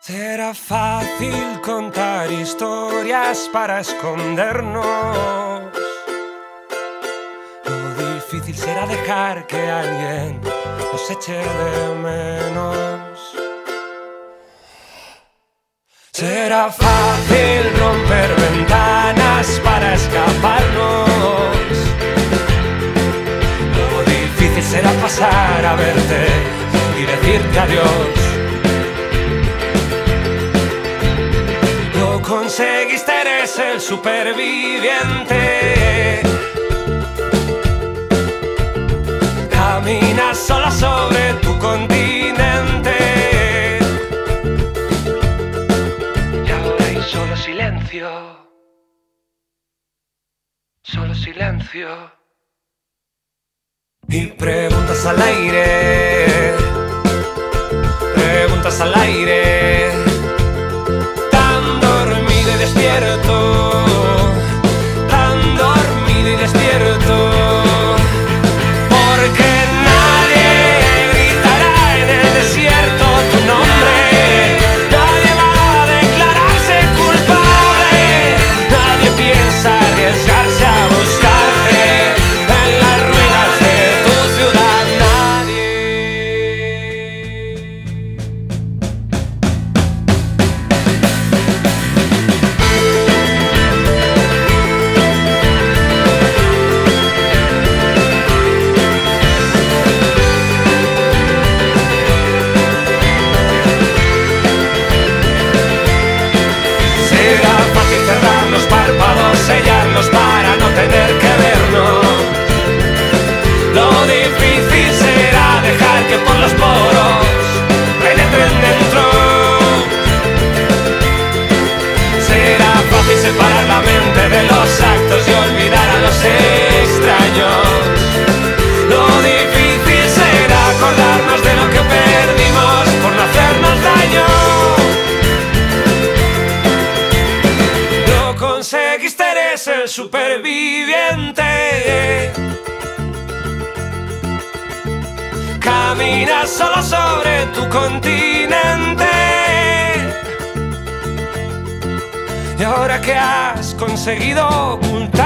Será fácil contar historias para escondernos. Lo difícil será dejar que alguien nos eche de menos. Será fácil romper ventanas para escaparnos. Lo difícil será pasar a verte y decirte adiós. Lo conseguiste, eres el superviviente. Caminas sola sobre tu continente. Y ahora hay solo silencio. Solo silencio. Y preguntas al aire. Preguntas al aire. Tan dormido y despierto. Tan dormido y despierto. Porque nadie gritará en el desierto tu nombre. Nadie va a declararse culpable. Nadie piensa arriesgarse a buscarte en las ruinas de tu ciudad. Nadie. Será fácil cerrar los párpados, sellarlos para no tener que vernos. Lo difícil será dejar que por los poros penetren dentro. Será fácil separar la mente de los actos y olvidar a los extraños. Lo difícil será acordarnos de lo que perdimos por no hacernos daño. Lo conseguiste, eres el superviviente. Caminas solo sobre tu continente. Y ahora que has conseguido ocultar